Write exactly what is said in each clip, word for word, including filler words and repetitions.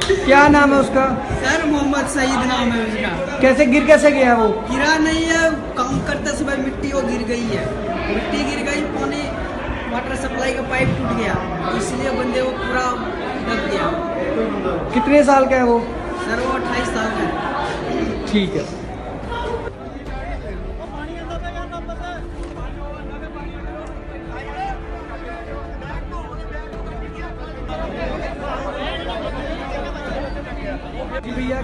क्या नाम है उसका? सर मोहम्मद सईद नाम है उसका। कैसे गिर कैसे गया वो? गिरा नहीं है, काम करते समय मिट्टी वो गिर गई है, मिट्टी गिर गई, पानी वाटर सप्लाई का पाइप टूट गया, इसलिए बंदे वो पूरा दब गया। कितने साल का है वो? सर वो अट्ठाईस साल का है। ठीक है। जी भैया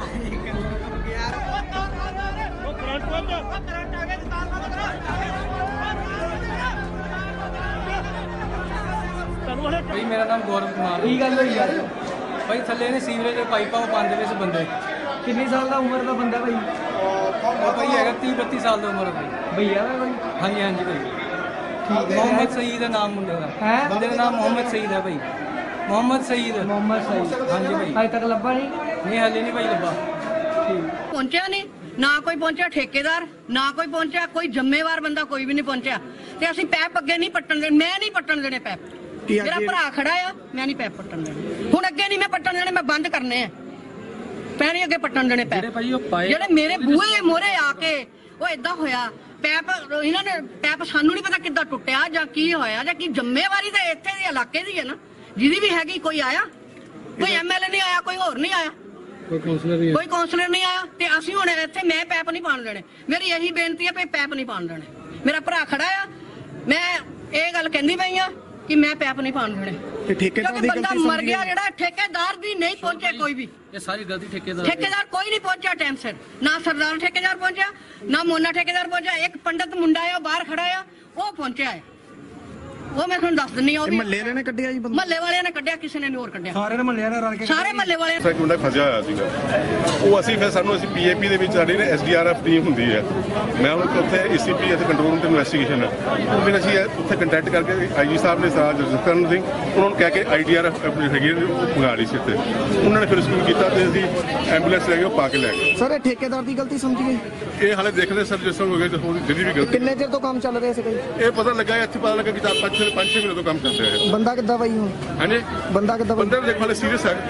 भाई मेरा नाम गौरव कुमार की गल होई यार? भाई थले ने सीवरेज के पाइपा पाते वे बंदे। कितनी साल का उम्र का बंदा भाई? और भाई है तीह बत्ती साल की उम्र भाई। भैया है भाई? हाँ जी हाँ जी भाई। ठीक है। मोहम्मद सईद है नाम मुंडे का। है बंदे का नाम मोहम्मद सईद है भाई। मोहम्मद सईद। मोहम्मद सईद। हाँ जी भाई। अजे तक लब्भा नहीं? नहीं हाले नहीं भाई लब्भा। ठीक पहुंचा नहीं ना कोई पहुंचा, ठेकेदार ना कोई पहुंचा, कोई जिम्मेवार बंदा कोई भी नहीं पहुंचा ते असि पैप अगे नहीं पट्टन देने। मैं नहीं पट्टन देने पैप, मेरा भरा खड़ा आ, मैं नहीं पैप पट्टन देने। हुण अगे नहीं मैं पट्टन देने, मैं बंद करने आ, मैं नहीं अगे पट्टन देने पैप। जेडे मेरे बूहे मोरे आके वो इदां होया पैप, इन्हां ने पैप सानू नहीं पता किद्दां टुੱਟਿਆ ਜਾਂ ਕੀ ਹੋਇਆ ਜਾਂ ਕੀ ਜ਼ਿੰਮੇਵਾਰੀ ਤਾਂ ਇੱਥੇ ਦੇ ਇਲਾਕੇ ਦੀ ਹੈ ਨਾ, ਜਿਹਦੀ ਵੀ ਹੈਗੀ। ਕੋਈ ਆਇਆ, ਕੋਈ ਐਮਐਲਏ ਨਹੀਂ ਆਇਆ, ਕੋਈ ਹੋਰ ਨਹੀਂ ਆਇਆ, कोई काउंसलर नहीं, कोई काउंसलर नहीं आया ते असि हुण इत्थे मैं पैप नहीं पाण देने। मेरी यही बेनती है भी पैप नहीं पाण देने। मेरा भरा खड़ा आ, मैं ये गल कहंदी पई आ कि मैं पैप नहीं पाण देने। ठेकेदार दी गलती मर गया, जेड़ा ठेकेदार भी नहीं पहुंचे, कोई भी ये सारी गलती ठेकेदार ठेकेदार कोई नहीं पहुंचा टाइम सिर। ना सरदार ठेकेदार पहुंचा, ना मोना ठेकेदार पहुंचा। एक पंडित मुंडा आ बाहर खड़ा आ, वो पहुंचा है, वो मैं ਤੁਹਾਨੂੰ ਦੱਸ ਦਿੰਨੀ ਆ। ਉਹ ਮਹੱਲੇ ਵਾਲਿਆਂ ਨੇ ਕੱਢਿਆ ਜੀ? ਮਹੱਲੇ ਵਾਲਿਆਂ ਨੇ ਕੱਢਿਆ, ਕਿਸੇ ਨੇ ਨਹੀਂ ਹੋਰ ਕੱਢਿਆ, ਸਾਰੇ ਮਹੱਲੇ ਵਾਲੇ ਰਲ ਕੇ, ਸਾਰੇ ਮਹੱਲੇ ਵਾਲੇ। ਇੱਕ ਮੁੰਡਾ ਫਸਿਆ ਹੋਇਆ ਸੀਗਾ, ਉਹ ਅਸੀਂ ਫਿਰ ਸਾਨੂੰ ਅਸੀਂ ਪੀਏਪੀ ਦੇ ਵਿੱਚ ਸਾਡੀ ਨਾ ਐਸਡੀਆਰਐਫ ਟੀਮ ਹੁੰਦੀ ਹੈ। ਮੈਂ ਹੁਣ ਉੱਥੇ ਏਸੀਪੀ ਅਤੇ ਕੰਟਰੋਲ ਰੂਮ ਤੇ ਇਨਵੈਸਟੀਗੇਸ਼ਨ ਹੈ, ਉਹ ਵੀ ਅਸੀਂ ਉੱਥੇ ਕੰਟੈਕਟ ਕਰਕੇ ਆਈਜੀ ਸਾਹਿਬ ਨੇ ਸਰਦਾਰ ਜਸਕਰਨ ਸਿੰਘ ਉਹਨਾਂ ਨੂੰ ਕਹਿ ਕੇ ਆਈਡੀਆਰਐਫ ਆਪਣੀ ਹੈਗੀ ਉਹ ਮੰਗਾ ਲਈ ਸੀ ਇੱਥੇ। ਉਹਨਾਂ ਨੇ ਫਿਰ ਸਕੂਲ ਕੀਤਾ ਤੇ ਅਸੀਂ ਐਂਬੂਲੈਂਸ ਲੈ ਕੇ ਉਹ ਪਾ ਕੇ ਲੈ ਗਏ। ਸਰ ਇਹ ਠੇਕੇਦਾਰ ਦੀ ਗਲਤੀ ਸਮਝੀਏ? ਇਹ ਹਾਲੇ ਦੇਖਦੇ ਸਰ ਜਿਸ ਤਰ੍ਹਾਂ ਹੋ ਗਏ ਉਹਦੀ ਜਿਹੜੀ ਵੀ ਗਲਤੀ। ਕਿੰਨੇ ਚਿਰ ਤੋਂ ਕੰਮ ਚੱਲ ਰਿਹਾ ਸੀਗਾ ਜੀ? ਇਹ ਪਤਾ ਲੱਗਾ ਇੱਥੇ ਪਤਾ ਲੱਗਾ ਕਿ ਚਾਰ ਪੰਜ ਛੇ ਪੰਜ ਛੇ ਮਹੀਨੇ ਤੋਂ ਕੰਮ ਕਰਦੇ ਆ। ਬੰਦਾ ਕਿੱਦਾਂ ਬਾਈ ਹੁਣ? ਹਾਂਜੀ ਬੰਦਾ ਕਿੱਦਾਂ? ਬੰਦਾ ਦੇਖ ਵਾਲੇ ਸੀਰੀਅਸ ਹੈ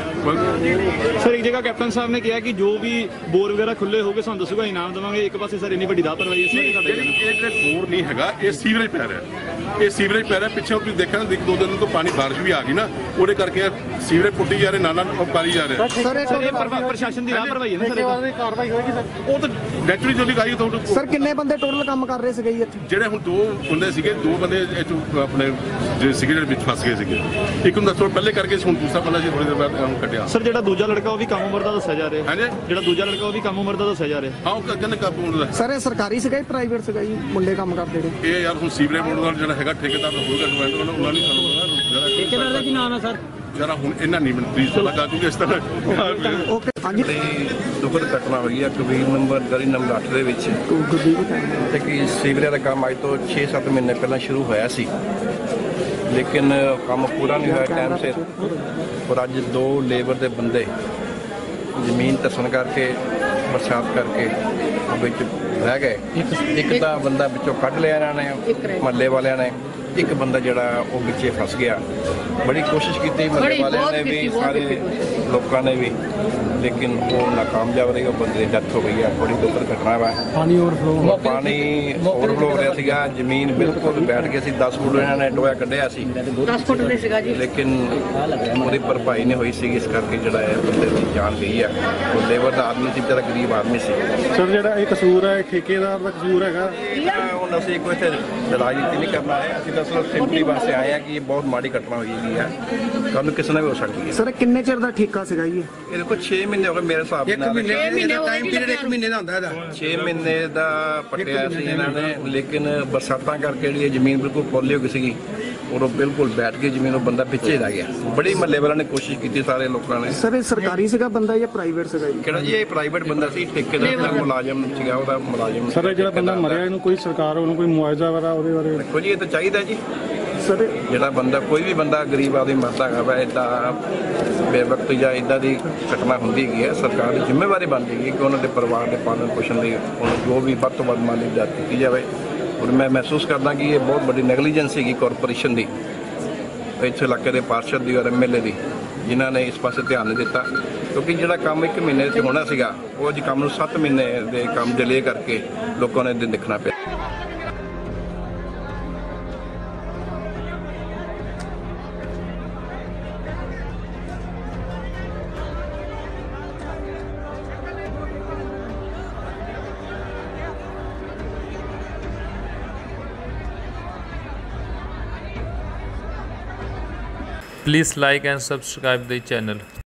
ਸਰ। ਇੱਕ ਜਗ੍ਹਾ ਕੈਪਟਨ ਸਾਹਿਬ ਨੇ ਕਿਹਾ ਕਿ ਜੋ ਵੀ ਬੋਰ ਵਗੈਰਾ ਖੁੱਲੇ ਹੋਗੇ ਸਾਨੂੰ ਦੱਸੂਗਾ, ਇਨਾਮ ਦੇਵਾਂਗੇ। ਇੱਕ ਪਾਸੇ ਸਰ ਇੰਨੀ ਵੱਡੀ ਲਾਪਰਵਾਹੀ ਹੈ। ਇਹ ਜਿਹੜਾ ਬੋਰ ਨਹੀਂ ਹੈਗਾ, ਇਹ ਸੀਵਰੇਜ ਪੈ ਰਿਹਾ, ਇਹ ਸੀਵਰੇਜ ਪੈ ਰਿਹਾ। ਪਿੱਛੇ ਤੁਸੀਂ ਦੇਖਿਆ ਨਾ, ਦੋ ਦਿਨ ਤੋਂ ਪਾਣੀ ਬਾਰਿਸ਼ ਵੀ ਆ ਗਈ ਨਾ, ਉਹਦੇ ਕਰਕੇ ਸੀਵਰੇਜ ਪੁੱਟੀ ਜਾ ਰਹੇ, ਨਾਲਾ ਪਾਰੀ ਜਾ ਰਿਹਾ। ਸਰ ਇਹ ਪ੍ਰਸ਼ਾਸਨ ਦੀ ਲਾਪਰਵਾਹੀ ਹੈ ਨਾ ਸਰ। ਕਾਰਵਾਈ ਹੋਏਗੀ ਸਰ? ਉਹ ਤਾਂ ਨੈਚੁਰਲੀ ਜਲਦੀ ਕਾਈ ਤੁਹਾਨੂੰ। ਸਰ ਕਿੰਨੇ ਬੰਦੇ ਟੋਟਲ ਕੰਮ ਕਰ ਰਹੇ ਸੀਗੇ ਜੀ ਇੱਥੇ? ਜਿਹੜੇ ਹੁਣ ਦੋ ਬੰਦੇ ਸੀਗੇ, ਦੋ ਬੰਦੇ ਆਪਣੇ ਜਿਹੜੇ ਸੀਗੇ ਜਿਹੜੇ ਵਿੱਚ ਫਸ ਗਏ ਸੀਗੇ। ਇੱਕ ਨੂੰ ਦੱਸੋ ਪਹਿਲੇ ਕਰਕੇ ਹੁਣ ਦੂਸਰਾ ਬੰਦਾ ਜੀ ਥੋੜੀ ਦੇਰ ਬਾਅਦ ਕੱਢਿਆ। ਸਰ ਜਿਹੜਾ ਦੂਜਾ ਲੜਕਾ ਉਹ ਵੀ ਕੰਮ ਉਮਰ ਦਾ ਦੱਸਿਆ ਜਾ ਰਿਹਾ? ਹਾਂਜੀ ਜਿਹੜਾ ਦੂਜਾ ਲੜਕਾ ਉਹ ਵੀ ਕੰਮ ਉਮਰ ਦਾ ਦੱਸਿਆ ਜਾ ਰਿਹਾ? ਹਾਂ ਉਹ ਕਹਿੰਦੇ ਕਾਬੂ ਹੁੰਦਾ। ਸਰ ਇਹ ਸਰਕਾਰੀ ਸੀਗਾ, ਪ੍ਰਾਈਵੇਟ ਸੀਗਾ ਜੀ ਮੁੰਡੇ ਕੰਮ ਕਰਦੇ ਜਿਹੜੇ? ਇਹ ਯਾਰ ਹੁਣ ਸੀਵਰੇਜ ਬੋਰਡ ਦਾ ਜਿਹੜਾ ਹੈਗਾ ਠੇਕੇਦਾਰ ਦਾ ਹੋਊਗਾ ਡਿਪੈਂਡ, ਉਹਨਾਂ ਨਹੀਂ ਸਾਨੂੰ ਠੇਕੇਦਾਰ ਦਾ ਕੀ ਨਾਮ ਹੈ ਸਰ? ਜਰਾ ਹੁਣ ਇਹਨਾਂ ਨਹੀਂ ਮੈਨੂੰ ਪਲੀਜ਼ ਲੱਗਾ ਕਿਉਂਕਿ ਇਸ ਤਰ੍ਹਾਂ ਓਕੇ। ਹਾਂਜੀ ਦੁਖਦ ਘਟਨਾ ਹੋਈ ਹੈ ਕਬੀਰ ਨੰਬਰ ਗਲੀ ਨੰਬਰ ਅੱਠ ਦੇ ਵਿੱਚ ਤੇ ਕਿ ਸੀਵਰੇਜ ਦਾ ਕੰਮ ਅੱਜ ਤੋਂ ਛੇ ਸੱਤ ਮਹੀਨੇ ਪਹਿਲਾਂ ਸ਼ੁਰੂ ਹੋਇਆ ਸੀ, ਲੇਕਿਨ ਕੰਮ ਪੂਰਾ ਨਹੀਂ ਹੋਇਆ ਟਾਈਮ ਸਿਰ। ਔਰ ਅੱਜ ਦੋ ਲੇਬਰ ਦੇ ਬੰਦੇ ਜ਼ਮੀਨ ਧੱਸਣ ਕਰਕੇ, ਬਰਸਾਤ ਕਰਕੇ ਵਿੱਚ ਰਹਿ ਗਏ। ਇੱਕ ਤਾਂ ਬੰਦਾ ਵਿੱਚੋਂ ਕੱਢ ਲਿਆ ਇਹਨਾਂ ਨੇ ਮਹੱਲੇ ਵਾਲਿਆਂ ਨੇ, ਇੱਕ ਬੰਦਾ ਜਿਹੜਾ ਉਹ ਵਿੱਚੇ ਫਸ ਗਿਆ। ਬੜੀ ਕੋਸ਼ਿਸ਼ ਕੀਤੀ ਮਹੱਲੇ ਵਾਲਿਆਂ ਨੇ ਵੀ, ਸਾਰੇ ਲੋਕਾਂ ਨੇ ਵੀ, ਲੇਕਿਨ ਉਹ ਨਾਕਾਮਯਾਬ ਰਹੀ। ਉਹ ਬੰਦੇ ਦੀ ਡੈਥ ਹੋ ਗਈ ਹੈ। ਬੜੀ ਦੁਖਦ ਘਟਨਾ ਵਾ। ਪਾਣੀ ਓਵਰਫਲੋ ਪਾਣੀ ਓਵਰਫਲੋ ਹੋ ਰਿਹਾ ਸੀਗਾ, ਜ਼ਮੀਨ ਬਿਲਕੁਲ ਬੈਠ ਗਈ ਸੀ। ਦਸ ਫੁੱਟ ਇਹਨਾਂ ਨੇ ਟੋਇਆ ਕੱਢਿਆ ਸੀ, ਦਸ ਫੁੱਟ ਦੇ ਸੀਗਾ ਜੀ, ਲੇਕਿਨ ਉਹਦੀ ਭਰਪਾਈ ਨਹੀਂ ਹੋਈ ਸੀ। ਇਸ ਕਰਕੇ ਜਿਹੜਾ ਹੈ ਬੰਦੇ ਦੀ ਜਾਨ ਗਈ ਹੈ। ਉਹ ਲੇਬਰ ਦਾ ਆਦਮੀ ਸੀ, ਵਿਚਾਰਾ ਗਰੀਬ ਆਦਮੀ ਸੀ। ਸਰ ਜਿਹੜਾ ਇਹ ਕਸੂਰ ਹੈ ਠੇਕੇਦਾਰ ਦਾ ਕਸੂਰ ਹੈਗਾ? ਹੁਣ ਅਸੀਂ ਕੋਈ ਇੱਥੇ ਰਾਜਨੀਤੀ ਨਹੀਂ ਕਰਨਾ ਹੈ, ਅਸੀਂ ਤਾਂ ਸਿਰਫ ਸਿੰਪਲੀ ਵਾਸਤੇ ਆਏ ਹਾਂ ਕਿ ਇਹ ਬਹੁਤ ਮਾੜੀ ਘਟਨਾ ਹੋਈ ਹੈਗੀ ਹੈ, ਕੱਲ੍ਹ ਨੂੰ ਕਿਸੇ ਨਾਲ ਵੀ ਹੋ ਸਕਦੀ ਹੈ। ਸਰ ਕਿੰਨੇ ਚਿਰ ਦਾ ਠੇਕਾ ਸੀਗਾ ਜੀ? ਇਹਦੇ ਕੋਲ ਛੇ ਮਹੀਨੇ ਹੋ ਗਏ ਮੇਰੇ ਹਿਸਾਬ ਨਾਲ। ਟਾਈਮ ਪੀਰੀਅਡ ਇੱਕ ਮਹੀਨੇ ਦਾ ਹੁੰਦਾ ਇਹਦਾ। ਛੇ ਮਹੀਨੇ ਦਾ ਪੱਟਿਆ ਸੀ ਇਹਨਾਂ ਨੇ, ਲੇਕਿਨ ਬਰਸਾਤਾਂ ਕਰਕੇ ਜਿਹੜੀ ਜ਼ਮੀਨ ਬਿਲਕੁਲ ਪੋਲੀ ਹੋ ਗਈ ਸੀਗੀ, ਉਹ ਬਿਲਕੁਲ ਬੈਠ ਕੇ ਜ਼ਮੀਨ ਉਹ ਬੰਦਾ ਪਿੱਛੇ ਰਹਿ ਗਿਆ। ਬੜੀ ਮਹੱਲੇ ਵਾਲਿਆਂ ਨੇ ਕੋਸ਼ਿਸ਼ ਕੀਤੀ, ਸਾਰੇ ਲੋਕਾਂ ਨੇ। ਸਰ ਇਹ ਸਰਕਾਰੀ ਸੀਗਾ ਬੰਦਾ ਜਾਂ ਪ੍ਰਾਈਵੇਟ ਸੀਗਾ ਜੀ? ਕਿਹੜਾ ਜੀ? ਇਹ ਪ੍ਰਾਈਵੇਟ ਬੰਦਾ ਸੀ, ਠੇਕੇਦਾਰ ਦਾ ਮੁਲਾਜ਼ਮ ਸੀਗਾ, ਉਹਦਾ ਮੁਲਾਜ਼ਮ। ਸਰ ਜਿਹੜਾ ਬੰਦਾ ਮਰਿਆ ਇਹਨੂੰ ਕੋਈ ਸਰਕਾਰ ਵੱਲੋਂ ਕੋਈ ਮੁਆਵਜ਼ਾ ਵਗੈਰਾ ਉਹਦੇ ਬਾਰੇ? ਦੇਖੋ ਜੀ, ਇਹ ਤਾਂ ਚਾਹੀਦਾ ਜੀ। ਸਰ ਜਿਹੜਾ ਬੰਦਾ, ਕੋਈ ਵੀ ਬੰਦਾ ਗਰੀਬ ਆਦਮੀ ਮਰਦਾ ਹੈਗਾ ਵਾ ਇੱਦਾਂ ਬੇਵਕਤ ਜਾਂ ਇੱਦਾਂ ਦੀ ਘਟਨਾ ਹੁੰਦੀ ਹੈਗੀ ਹੈ, ਸਰਕਾਰ ਦੀ ਜ਼ਿੰਮੇਵਾਰੀ ਬਣਦੀ ਹੈਗੀ ਕਿ ਉਹਨਾਂ ਦੇ ਪਰਿਵਾਰ ਦੇ ਪਾਲਣ ਪੋਸ਼ਣ ਲਈ ਉਹਨੂੰ ਜੋ ਵੀ ਵੱਧ ਤੋਂ ਵੱਧ ਮਾਲੀ ਮਦਦ ਕੀਤੀ ਜਾਵੇ। ਔਰ ਮੈਂ ਮਹਿਸੂਸ ਕਰਦਾ ਕਿ ਇਹ ਬਹੁਤ ਵੱਡੀ ਨੈਗਲੀਜੈਂਸ ਹੈਗੀ ਕਾਰਪੋਰੇਸ਼ਨ ਦੀ, ਇੱਥੇ ਇਲਾਕੇ ਦੇ ਪਾਰਸ਼ਦ ਦੀ ਔਰ ਐਮ ਐਲ ਏ ਦੀ, ਜਿਨ੍ਹਾਂ ਨੇ ਇਸ ਪਾਸੇ ਧਿਆਨ ਨਹੀਂ ਦਿੱਤਾ, ਕਿਉਂਕਿ ਜਿਹੜਾ ਕੰਮ ਇੱਕ ਮਹੀਨੇ 'ਚ ਹੋਣਾ ਸੀਗਾ ਉਹ ਅੱਜ ਕੰਮ ਨੂੰ ਸੱਤ ਮਹੀਨੇ ਦੇ ਕੰਮ ਡਿਲੇ ਕਰਕੇ ਲੋਕਾਂ ਨੇ ਦਿਨ ਦੇਖਣਾ ਪਿਆ। Please like and subscribe the channel.